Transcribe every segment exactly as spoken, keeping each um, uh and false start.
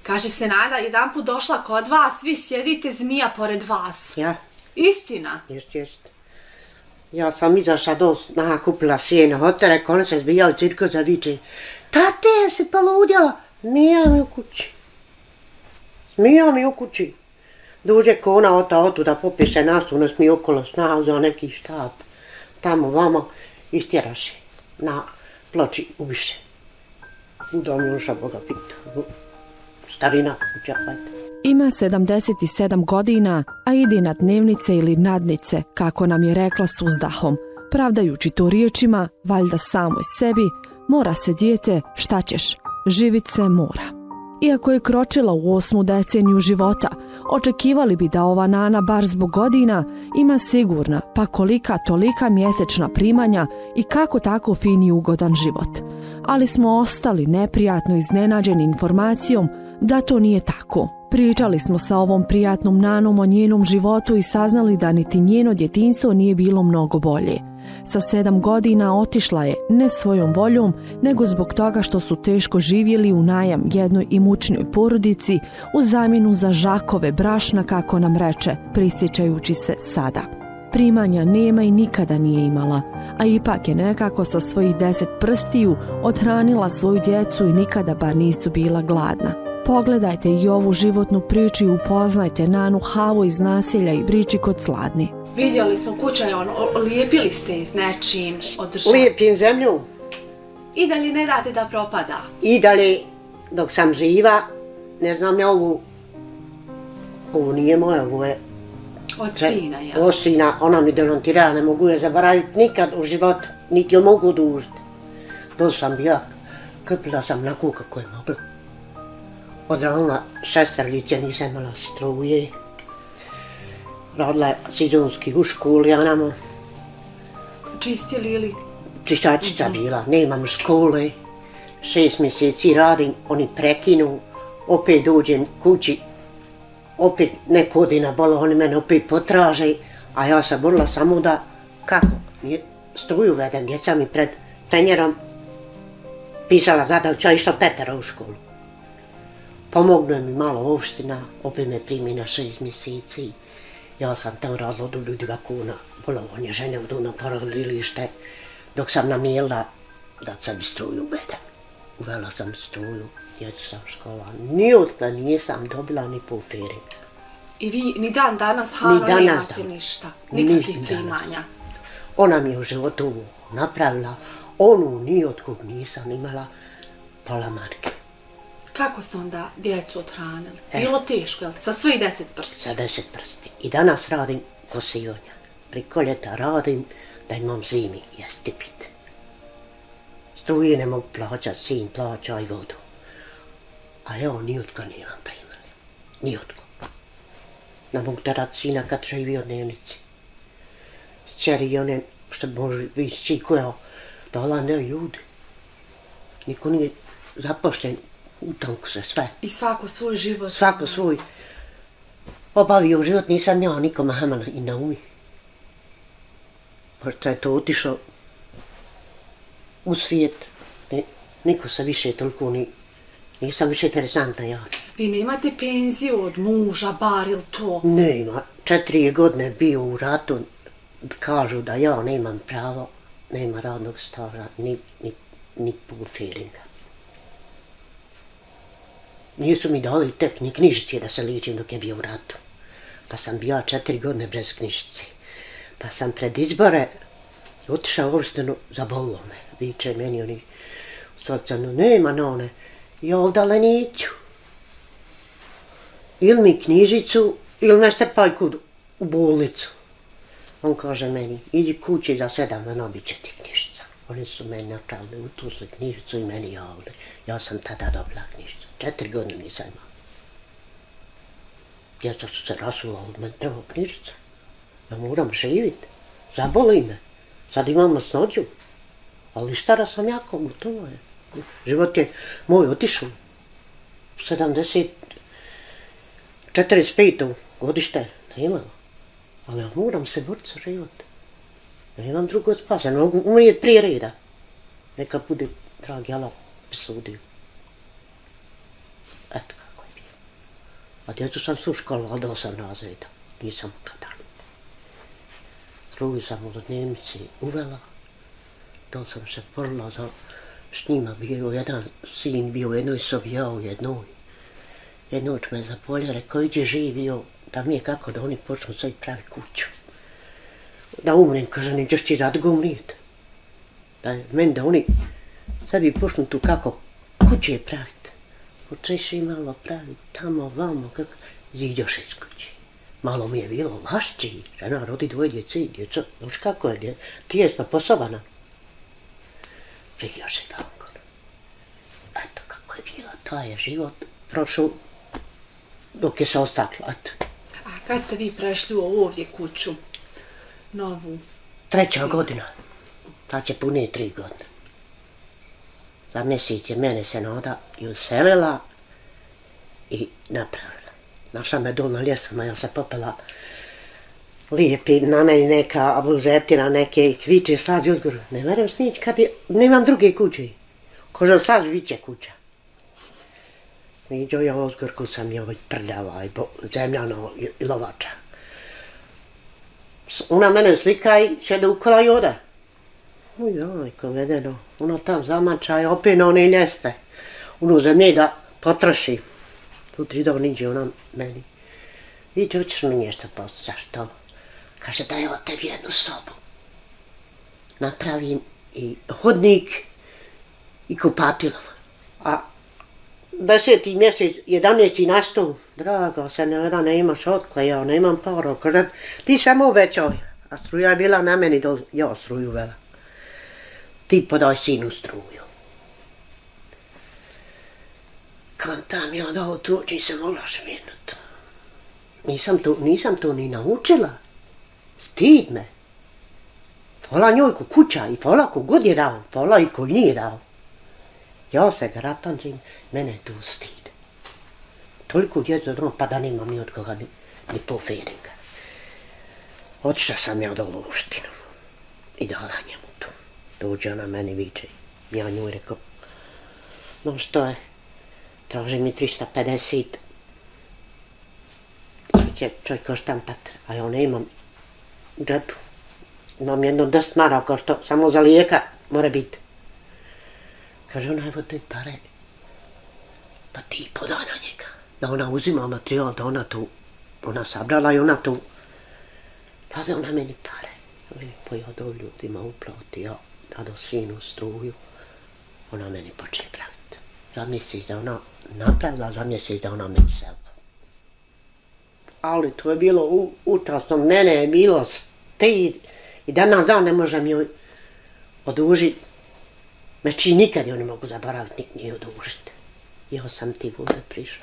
Kaže se Nada, jedan put došla kod vas, vi sjedite, zmija pored vas. Ja. Istina? Jest, jest. Ja sam izašla do snaha, kupila sjene hotere, ona se zbija u cirkusa, viče, tate, je se poludjela? Zmija mi u kući. Zmija mi u kući. Duže kona ota otu da popise nas, unos mi okolo snaha, uzeo neki štap. Tamo, vamo, istjeraše. Na ploči ubiše. U dom Juša Boga pita. Starina kuća, hajde. Ima sedamdeset sedam godina, a ide na dnevnice ili nadnice, kako nam je rekla s uzdahom. Pravdajući to riječima, valjda samoj sebi, mora se dijete, šta ćeš, živit se mora. Iako je kročila u osmu deceniju života, očekivali bi da ova Nana, bar zbog godina, ima sigurna, pa kolika tolika mjesečna primanja i kako tako fin i ugodan život. Ali smo ostali neprijatno iznenađeni informacijom da to nije tako. Pričali smo sa ovom prijatnom Nanom o njenom životu i saznali da niti njeno djetinjstvo nije bilo mnogo bolje. Sa sedam godina otišla je ne svojom voljom, nego zbog toga što su teško živjeli u najam jednoj imućnoj porodici u zamjenu za žakove brašna, kako nam reče, prisjećajući se sada. Primanja nema i nikada nije imala, a ipak je nekako sa svojih deset prstiju othranila svoju djecu i nikada bar nisu bila gladna. Pogledajte i ovu životnu priču i upoznajte Nanu Havu iz naselja i Briči kod Sladni. Vidjeli smo kuća je ono, lijepili ste s nečim, održali. Lijepim zemlju. I da li ne date da propada? I da li, dok sam živa, ne znam ja ovu, ovo nije moja, ovo je... Od sina, ja. Od sina, ona mi demontira, ne mogu je zaboraviti nikad u životu, niti joj mogu dužiti. To sam bila, krpila sam na kuka koje mogla. Odranila šesterlice, nisam imala struje. Radila je sezonski u školi, a namo... Čistili ili? Čistačica bila, nemam škole. Šest mjeseci radim, oni prekinu, opet dođem kući, opet neko godina bola, oni mene opet potraže, a ja sam borila samo da, kako, struju vedem, djeca mi pred fenjerom pisala zadaća, išla petara u školu. Pomognu mi malo opština, opet me primi na šest mjeseci. Ja sam tam radila do ljudi ovako na bolovanje žene u Duna porodilište, dok sam namijela da sam struju uvedem. Uvela sam struju, djecu sam škola. Nijedna nisam dobila ni po feri. I vi ni dan danas, Hano, nemate ništa? Nikakvih primanja? Ona mi je u životu napravila, onu nijotkud nisam imala pola marke. Kako ste onda djecu othranili? Bilo teško, jel te? Sa svojih deset prsti? Sa deset prsti. I danas radim kosivanja. Priko ljeta radim da imam zimi jesti pit. Struje ne mogu plaćati, sin plaća i vodu. A evo, nijotko nemam primali. Nijotko. Ne mogu terat sina kad živi od dnevnici. Sćeri one, što može biti čikujao, da ona ne ljudi. Niko nije zapošten. U tanku se sve. I svako svoj život? Svako svoj. Obavio život, nisam ja nikome hamana i na umi. Možda je to otišao u svijet. Ne, niko se više toliko ni... Nisam više interesantna ja. Vi nemate penziju od muža, bar ili to? Nema. Četiri godine bio u ratu. Kažu da ja nemam pravo, nema radnog staža, ni, ni, ni pulferinga. Nisu mi dali tek ni knjižice da se ličim dok je bio u ratu. Pa sam bila četiri godine bez knjižice. Pa sam pred izbore otišao uvrsteno, zabolilo me. Viče meni oni socijalno, nema na one, ja ovdje neću. Ili mi knjižicu, ili me strpaj kud u bolnicu. On kaže meni, idi kući za sedam dana, bit će ti knjižica. Oni su meni napravili, utusli knjižicu i meni javili. Ja sam tada dobila knjižicu. Četiri godine nisam imala. Djeca su se rasula, od mene treba knjižica. Ja moram živjeti. Zaboli me. Sad imam masnoću. Ali stara sam jako, gotovo je. Život je moj otišao. sedamdeset, četrdeset pet godište, nemam. Ali ja moram se boriti za život. Ja imam drugo spasa, ne mogu umrijeti prije reda. Neka bude, dragi Allah, presudio. Eto kako je bilo. A djecu sam su školovala od osam razreda. Nisam kada. Struju sam od dnevnici uvela. To sam se borila da s njima bio jedan sin, bio u jednoj sobi, ja u jednoj. Jednoć me zapolio, rekao, iđe živio, da mi je kako da oni počnu sad pravi kuću. Da umrem, kaže, nećeš ti rad ga umrijeti. Da je meni da oni sebi počnu tu kako kuće praviti. Počeši malo praviti, tamo, vamo, kako, iđoš iz kuće. Malo mi je bilo lašći, žena rodi dvoje djece, djeca, znaš kako je, dje, tijesno posobana. Iđoš i tako. Eto kako je bilo, taj je život prošao dok je se ostaklo, eto. A kad ste vi prešli u ovdje kuću, novu? Treća godina. Sad će pune tri godine. Za mjesec je mene se Nada i uselila i napravila. Našla me dol na ljesama, ja se popela lijepi na meni neka buzetina, neke kviče, slazi odgovor. Ne verujem snić kad je, nemam druge kuće. Kože slazi viće kuća. Niđo ja ozgorku sam je ovaj prljava i zemljano i lovača. Ona mene slika i sjede u kola i ode. Ujoj, ko vedeno, ona tam zamača i opet na one ljeste. Ono zemlje da potroši. Sutri da niđe ona meni. Iđe, hoćeš mi nešto posti, zašto? Kaže da je od tebi jednu sobu. Napravim i hodnik i kupatilo. A deseti mjesec, jedanesti nastup, draga se ne, ne imaš otkle, ja nemam para. Kaže, ti samo uvećaj. A struja je bila na meni, do, ja struju vela. Ti podaj sinu struju. Kad tam ja dao tu, nisam mogla šminut. Nisam to, nisam to ni naučila. Stid me. Hvala njoj ko kuća i hvala ko god je dao, hvala i koji nije dao. Ja se grapančim, mene je to stid. Toliko djeca doma, pa da nemam ni od koga ni, ni po feringa. Otišla sam ja do Luštinu i dala njemu tu. Dođe ona meni viče, ja njoj rekao, no što je, traži mi tristo pedeset. Će čovjek štampat, a ja nemam u džepu. Imam jedno deset maraka, što samo za lijeka mora biti. Kaže ona, evo te pare, pa ti podaj na njega. Da ona uzima materijal, da ona tu, ona sabrala i ona tu. Paze ona meni pare. Lijepo ja do ljudima uplati, ja dado sinu struju. Ona meni počne praviti. Za mjesec da ona napravila, za mjesec da ona meni selila. Ali to je bilo u, učasno, mene je bilo stid. I danas dan ne možem joj odužiti. Znači nikad joj ne mogu zaboraviti, ni odužiti. Ja sam ti bude prišla.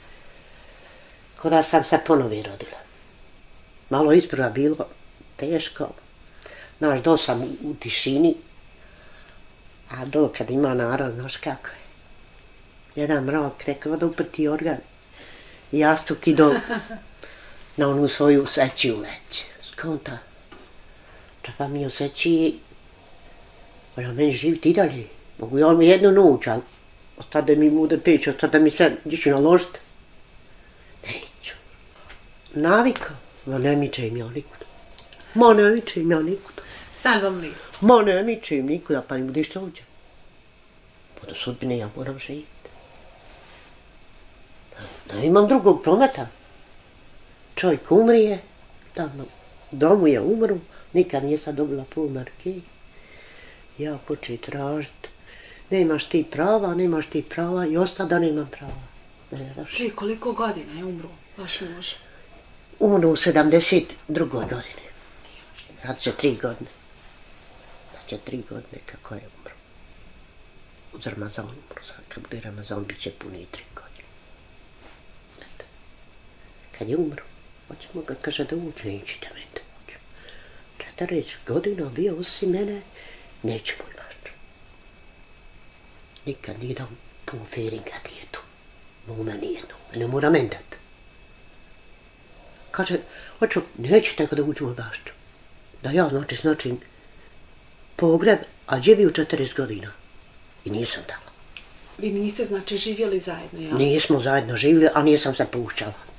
Kada sam se ponovi rodila. Malo isprva bilo teško. Znaš, dol sam u tišini. A dol kad ima narod, znaš kako je. Jedan mrak rekao da uprti organ. I ja stuki dol na onu svoju seći u leće. Skonta. Čapa mi u seći. Ona meni živiti i dalje. Mogu ja mi jednu noć, ali ostad da mi bude peć, ostad da mi sve diću naložiti. Neću. Navika. Ma ne mičem ja nikuda. Ma ne mičem ja nikuda. Sad vam li? Ma ne mičem nikuda, pa ne bude što uđe. Pa do sudbine ja moram živjeti. Da imam drugog prometa. Čovjek umrije, tamo u domu je umru, nikad nisam dobila pol marke. Ja počeo tražiti, nemaš ti prava, nemaš ti prava i osta da nemam prava. Prije koliko godina je umro vaš muž? Umro u sedamdeset drugoj godine. Sad će tri godine. Sad će tri godine kako je umro. Uz Ramazan umro. Sad kad bude Ramazan bit će puni tri godine. Eto. Kad je umro, hoćemo ga kaže da uđe, nećete me da uđe. četrdeset godina bio osim mene, neće moj baš. Nikad nije dao pun feringa djetu. Mome nijedno, ne mora men dat. Kaže, hoću, nećete ga da uđe moj baš. Da ja, znači, znači, pogreb, a gdje bio četrdeset godina. I nisam dala. Vi niste, znači, živjeli zajedno, jel? Nismo zajedno živjeli, a nisam se pušćala.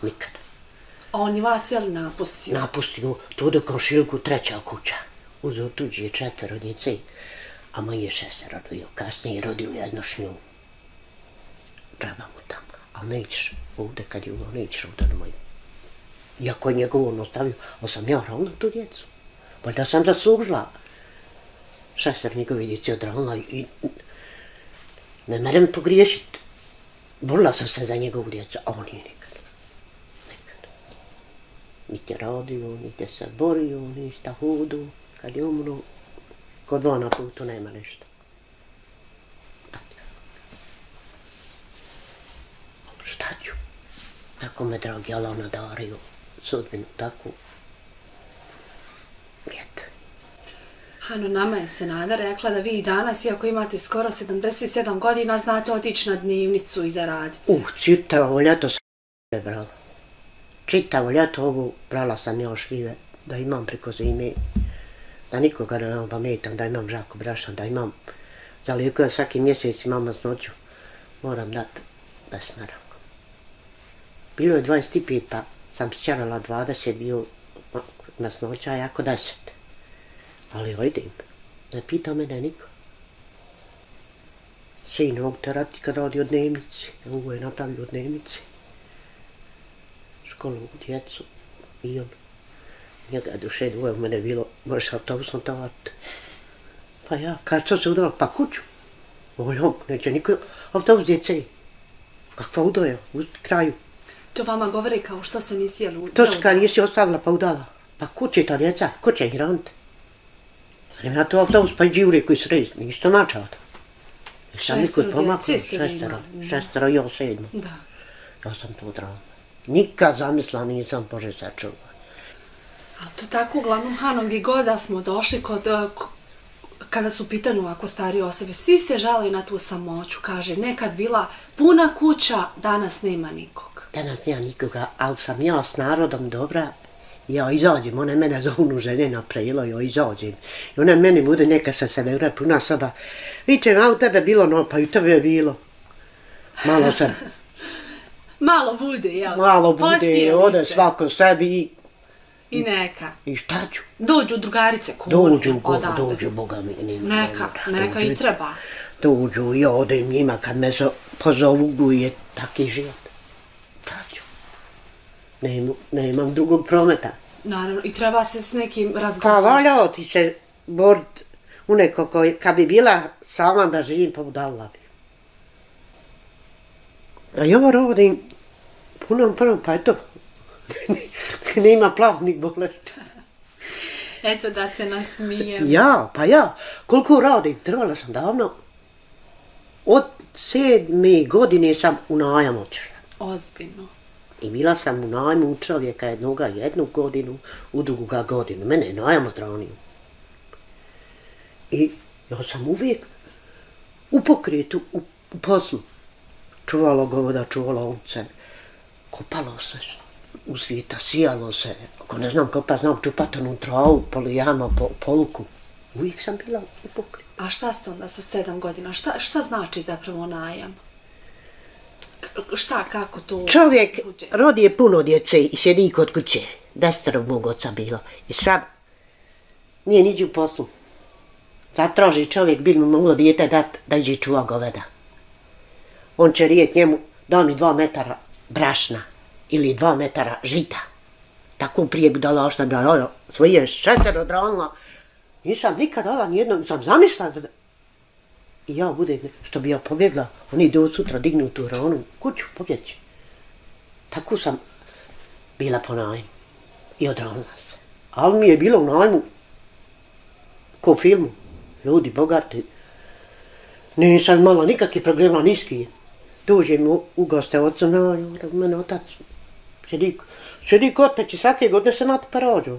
nikada. A on je vas, jel, napustio? Napustio, tu do komšilku treća kuća. Uzeo tuđi je četvero djece, a moj je šestero rodio. Kasnije rodio jedno s njom. Džaba mu tamo, ali nećeš ovdje kad je ovo, nećeš ovdje do moju. Iako je njegovo on ostavio, ali sam ja ravno tu djecu. Valjda sam zaslužila. Šester njegovi djeci odravila i ne merem pogriješiti. Borila sam se za njegovu djecu, a on je nikad. Nikad. Niti je radio, niti se borio, ništa hudu. Kad je umro, kod dva na putu nema nešto. Šta ću? Tako me dragi Allah nadario sudbinu takvu. Eto. Hano, nama je Senada rekla da vi i danas, iako imate skoro sedamdeset sedam godina, znate otići na dnevnicu i zaraditi. U, čitavo ljeto sam je brala. Čitavo ljeto ovu brala sam još šljive, da imam preko zime, da nikoga ne opametam, da imam žaku brašna, da imam za lijekove svaki mjesec imam masnoću. Moram dati besmeranko. Bilo je dvadeset pet, pa sam sčarala dvadeset, bio masnoća, a jako deset. Ali ojdim, ne pita mene niko. Sin mogu terati kad radi o dnevnici, ovo je napravio o dnevnici. Školu, djecu, i on. Njega je duše dvoje u mene bilo, možeš autobusom tavati. Pa ja, kad to se udala, pa kuću. Ovo neće niko, autobus djece. Kakva udoja, u kraju. To vama govori kao što se nisi jel udala? To se kad nisi ostavila pa udala. Pa kuće ta djeca, kuće ih rante. Sam ja to autobus pa i dživri koji sredi, ništa mačata. Šestero djece ste vi imali. Šestero i ovo sedmo. Da. Ja sam to odrala. Nikad zamisla nisam, Bože sačuvaj. Ali to tako uglavnom, Hano, gdje god da smo došli kod, kada su pitanu ovako starije osobe, svi se žale na tu samoću, kaže, nekad bila puna kuća, danas nema nikog. Danas nema nikoga, ali sam ja s narodom dobra, ja izađem, one mene zovu žene na prelo, ja izađem. I one meni bude neka sa sebe ure puna soba. Vičem, a u tebe bilo, no pa i u tebe je bilo. Malo se... Malo bude, jel? Malo bude, ode svako sebi i... I neka. I šta ću? Dođu drugarice kući. Dođu, dođu, Boga mi. Neka, neka i treba. Dođu, ja odem njima kad me pozovu, je taki život. Šta ću? Nemam drugog prometa. Naravno, i treba se s nekim razgovarati. Pa valjao ti se borit u neko koji, kad bi bila sama da živim, pa udala bi. A ja rodim punom prvom, pa eto, nema plavnih bolesti. Eto da se nasmijem. Ja, pa ja, koliko radim, trebala sam davno, od sedme godine sam u najam otišla. Ozbiljno. I bila sam u najmu u čovjeka jednoga jednu godinu, u drugoga godinu. Mene je najam odranio. I ja sam uvijek u pokretu, u, u poslu. Čuvalo govoda, čuvalo ovce. Kopalo se u svijeta, sijalo se. Ako ne znam kopa, znam čupat onu travu, polijama, po, poluku. Uvijek sam bila u pokretu. A šta ste onda sa sedam godina? Šta, šta znači zapravo najam? Šta, kako to... Čovjek rodi je puno djece i sjedi kod kuće. Desetero mog oca bilo. I sad nije niđe u poslu. Zatraži čovjek, bil mu moglo dijete dat da iđe čuva goveda. On će rijet njemu, da mi dva metara brašna ili dva metara žita. Tako prije bi dala šta bi dala svoje šetero odranila. Nisam nikad dala nijedno, nisam zamislila da... I ja budem, što bi ja pobjegla, oni do sutra dignu tu ranu, kuću, pobjeći. Tako sam bila po najmu i odranila se. Ali mi je bilo u najmu, ko u filmu, ljudi bogati. Nisam imala nikakvih problema, niski. Dođem u, u goste ocu, no, mene otac sjedi, sjedi kod peći, svake godine se mati parađu.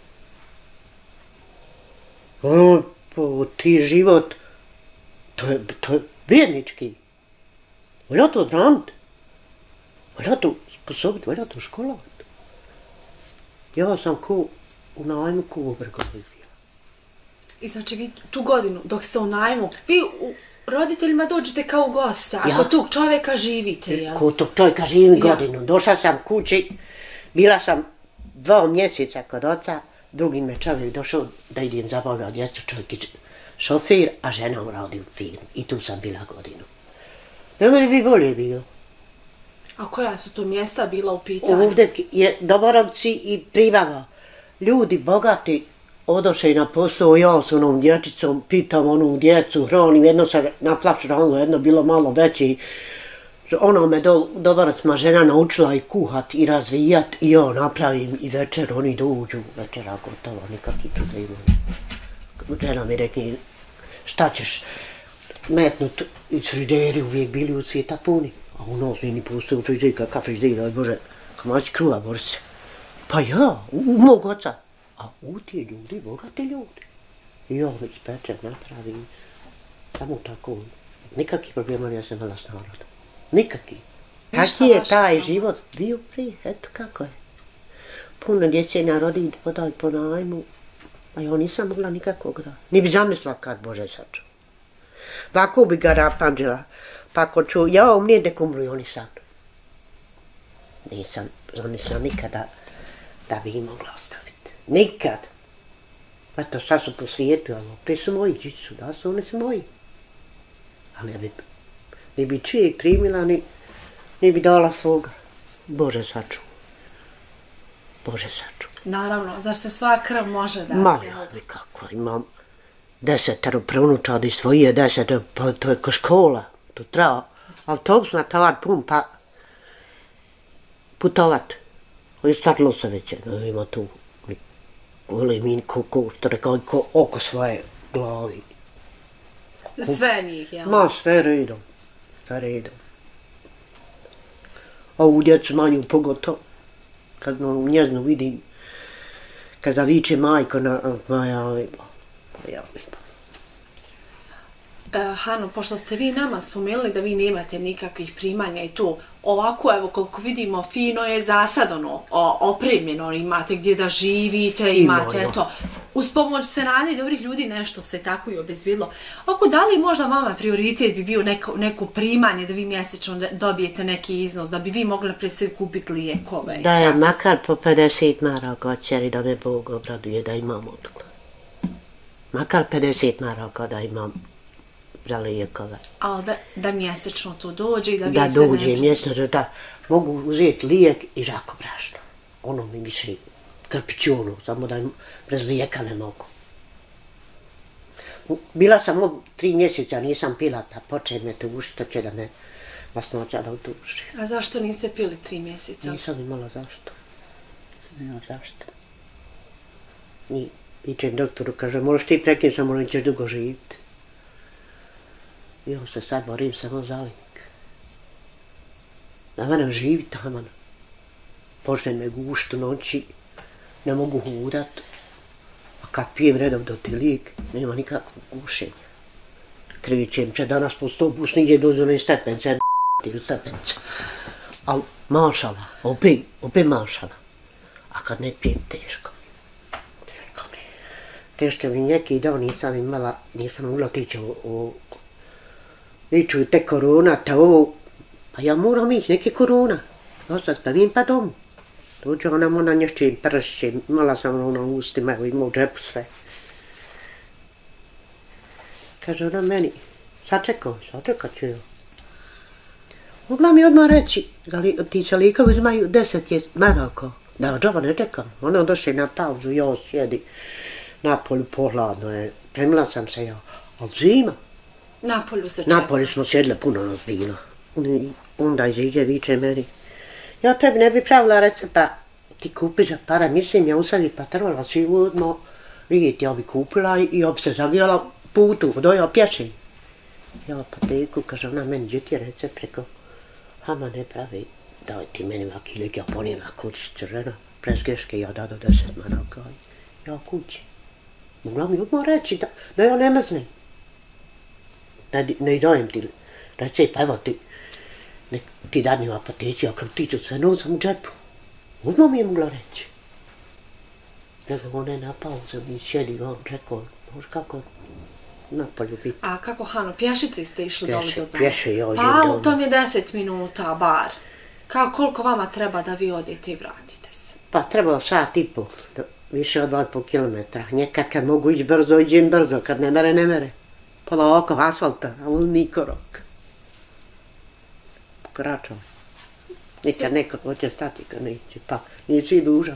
O, po ti život, to je, to je bjednički. Volja to odraniti. Volja to sposobiti, volja to školovati. Ja sam ko u najmu, ko u obrgovi bila. I znači vi tu godinu, dok ste u najmu, vi u, roditeljima dođete kao gosta, Ja. ako tog čovjeka živite, jel? Kod tog čovjeka živim Ja. godinu. Došla sam kući, bila sam dva mjeseca kod oca, drugi me čovjek došao da idem zabavljati djecu, čovjek je šofir, a žena radi u firmi. I tu sam bila godinu. Ne meni bi bolje bilo. A koja su to mjesta bila u pitanju? Ovdje je Doborovci i Privava. Ljudi bogati odoše na posao, ja s onom dječicom pitam onu djecu, hranim, jedno sam na flašranu, jedno bilo malo veće. Ono me do, Doborovcima žena naučila i kuhat i razvijat i ja napravim i večer oni dođu, večera gotovo, nikakvi problemi. Žena mi rekne, šta ćeš metnut iz frideri, uvijek bili u svijeta puni. A u nas nije ni pusti u frižder, kakav frižder, aj Bože, kamać kruva, Borise. Pa ja, u, u mog oca. A u ti ljudi, bogati ljudi. I ja već pečem, napravim, samo tako. Nikakvi problema nije sam imala s narodom. Nikakvi. Kakvi je taj život bio prije, eto kako je. Puno djece narodi, podaj po najmu, a ja nisam mogla nikakvog da. Ni bi zamislila kad, Bože saču. Ovako bi ga rapanđila. Pa ako ću, ja u mnije dekumruju oni sad. Nisam zamislila nikada da bi ih mogla ostaviti. Nikad. Pa to sad su po svijetu, ali opet su moji, dječi su, da su, oni su moji. Ali ne bi, ne bi čijeg primila, ni, ni bi dala svoga. Bože saču. Bože saču. Naravno, zašto se sva krv može dati? Ma, ja, nikako, imam desetero praunučadi i svoje deset, pa to je ko škola. To treba autobus na tovar pun, pa putovat. I startilo se već, no, ima tu gole min, ko, ko, što rekao, ko oko svoje glavi. Sve njih, jel? Ma, sve redom, sve redom. A ovu djecu manju pogotovo, kad no, njeznu vidim, kada viče majko na moja liba, moja liba. Uh, Hano, pošto ste vi nama spomenuli da vi nemate nikakvih primanja i to, ovako, evo, koliko vidimo, fino je za sad, ono, o, opremljeno, imate gdje da živite, imate, Ima, eto, uz pomoć senade i dobrih ljudi nešto se tako i obezbjedilo. Oko, da li možda vama prioritet bi bio neko, neko primanje, da vi mjesečno dobijete neki iznos, da bi vi mogli pre sve kupiti lijekove? Da je makar po pedeset maraka ćeri da me Bog obraduje da imam odluku. Makar pedeset maraka da imam za lijekove. Ali da, da mjesečno to dođe i da vi Da se dođe ne... mjesečno, da mogu uzeti lijek i žako brašno. Ono mi više krpićunu, samo da im bez lijeka ne mogu. Bila sam ovog tri mjeseca, nisam pila, pa počet me tužiti, to će da me masnoća da utuži. A zašto niste pili tri mjeseca? Nisam imala zašto. Nisam imala zašto. I vičem doktoru, kaže, možeš ti prekinuti, samo nećeš dugo živjeti. I on se sad borim samo za lijek. Da mene živi tamo. Počne me gušt u noći, ne mogu hudat. A kad pijem redom do ti lijek, nema nikakvog gušenja. Krećem će danas po stopus, nigdje dođu na stepence, ili stepence. Ali mašala, opet, opet mašala. A kad ne pijem, teško. Teško mi. Teško mi neki dan nisam imala, nisam mogla tići u, u viču te korona, to, pa ja moram ići, neke korona. Ja sad spavim pa dom. Dođe ona mona nješćim, pršćim, imala sam ono u ustima, evo ima u džepu sve. Kaže ona meni, sačekaj, sačekat ću joj. Mogla mi odmah reći, da li ti se likovi uzimaju deset maraka. Da, džaba ne čekam. Ona došli na pauzu, ja sjedi napolju, pohladno je. Premila sam se ja, ali zima. Napolju se čeka. Napolju smo sjedle, puno nas bilo. Onda iziđe, viče meni. Ja tebi ne bi pravila recepta, ti kupi za para, mislim ja usavi pa trvala svi odmah. Vidite, ja bi kupila i ja bi se zagijala putu, doja pješenje. Ja pa teku, kaže ona meni, gdje ti je recept, rekao, hama ne pravi, daj ti meni vaki lik, ja ponijela kućice žena, prez greške, ja dado deset maraka, ja kući. Mogla mi odmah reći da, da ja ne mrznem. Da ne dajem ti recept, evo ti, nek ti dadni u apoteci, a kad ti ću sve nosam u džepu. Odmah mi je mogla reći. Nego on je na pauzu i sjedi on, rekao, možeš kako, na polju biti. A kako, Hano, pješice ste išli dole do doma? Pješe, joj, Pa, u tom je deset minuta, bar. Kao, koliko vama treba da vi odete i vratite se? Pa, trebalo sat i pol, više od dva i pol kilometra. Nekad kad mogu ići brzo, iđem brzo, kad ne mere, ne mere. Polako, asfalta, ali ni korak. Koračam. Nikad neko hoće stati, kad neće, pa nisi dužan.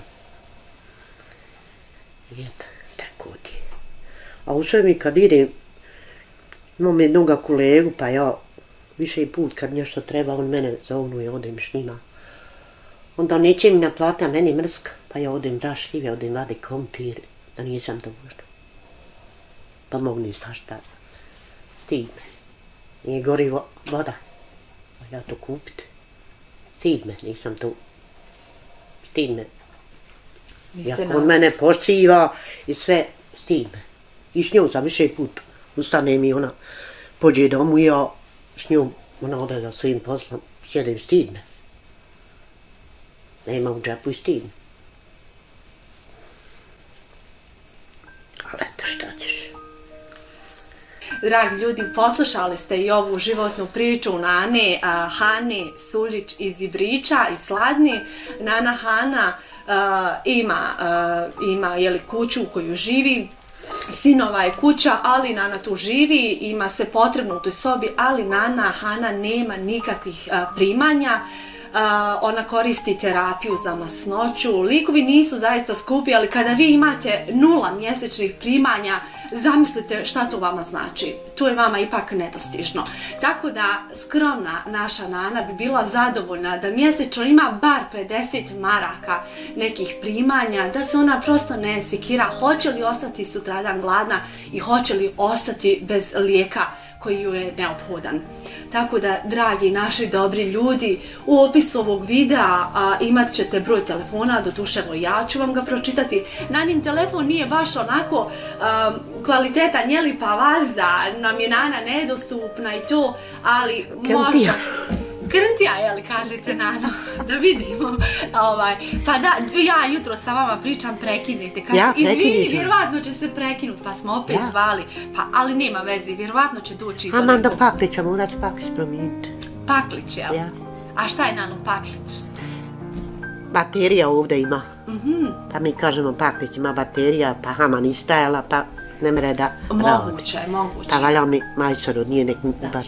I eto, tako ti je. A u sve mi kad idem, imam jednoga kolegu, pa ja više put kad nešto treba, on mene zovnu i odem s njima. Onda neće mi naplati, a meni mrska, pa ja odem rašljive, odem vadi kompir, da nisam dužna. Pa mogu ni svašta. Stid me. Nije gorivo voda. A ja to kupiti. Stid me, nisam tu. Stid me. Iako on mene poštiva i sve, stid me. I s njom sam više put ustanem i ona pođe domu i ja s njom, ona ode za svim poslom, sjedem, stid me. Nema u džepu i stid me. Ali eto, šta ćeš? Dragi ljudi, poslušali ste i ovu životnu priču Nane Hane Suljić iz Ibrića i Sladni. Nana Hana uh, ima, uh, ima jeli, kuću u koju živi, sinova je kuća, ali Nana tu živi, ima sve potrebno u toj sobi, ali Nana Hana nema nikakvih uh, primanja. Uh, ona koristi terapiju za masnoću. Likovi nisu zaista skupi, ali kada vi imate nula mjesečnih primanja, zamislite šta to vama znači. To je vama ipak nedostižno. Tako da skromna naša Nana bi bila zadovoljna da mjesečno ima bar pedeset maraka nekih primanja, da se ona prosto ne sekira hoće li ostati sutradan gladna i hoće li ostati bez lijeka koji ju je neophodan. Tako da, dragi naši dobri ljudi, u opisu ovog videa a, imat ćete broj telefona, doduševo ja ću vam ga pročitati. Nanin telefon nije baš onako a, kvalitetan, jeli pa vas da nam je Nana nedostupna i to, ali možda... Krntija, jel, kažete, Nano, da vidimo. Ovaj, pa da, ja jutro sa vama pričam, prekinite. Kažete, ja, izvini, vjerovatno će se prekinuti, pa smo opet ja. zvali. Pa, ali nema veze, vjerovatno će doći... Aman do Paklića, morat Paklić promijeniti. Paklić, jel? Ja. A šta je, Nano, Paklić? Baterija ovdje ima. Mhm. Pa mi kažemo Paklić ima baterija, pa Haman istajala, pa ne mre da... Moguće, moguće. Pa valja mi majstor od nije nek baci.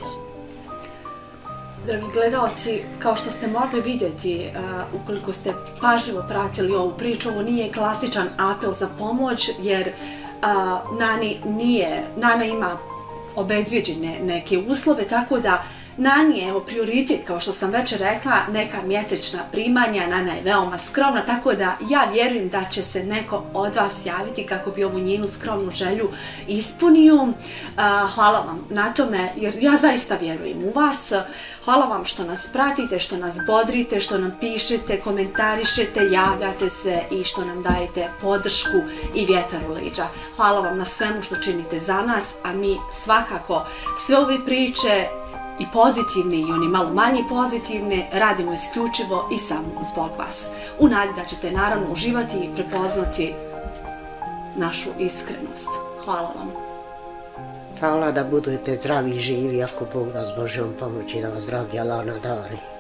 Dragi gledalci, kao što ste mogli vidjeti, uh, ukoliko ste pažljivo pratili ovu priču, ovo nije klasičan apel za pomoć, jer uh, Nani nije, Nana ima obezvrijeđene neke uslove, tako da Nani je evo prioritet, kao što sam već rekla, neka mjesečna primanja. Nana je veoma skromna, tako da ja vjerujem da će se neko od vas javiti kako bi ovu njenu skromnu želju ispunio. Uh, hvala vam na tome, jer ja zaista vjerujem u vas. Hvala vam što nas pratite, što nas bodrite, što nam pišete, komentarišete, javljate se i što nam dajete podršku i vjetar u leđa. Hvala vam na svemu što činite za nas, a mi svakako sve ove priče i pozitivne i oni malo manje pozitivne radimo isključivo i samo zbog vas. U nadi da ćete naravno uživati i prepoznati našu iskrenost. Hvala vam. Hvala da budete zdravi i živi, ako Bog vas Božjom pomoći da vas dragi Allah nadari.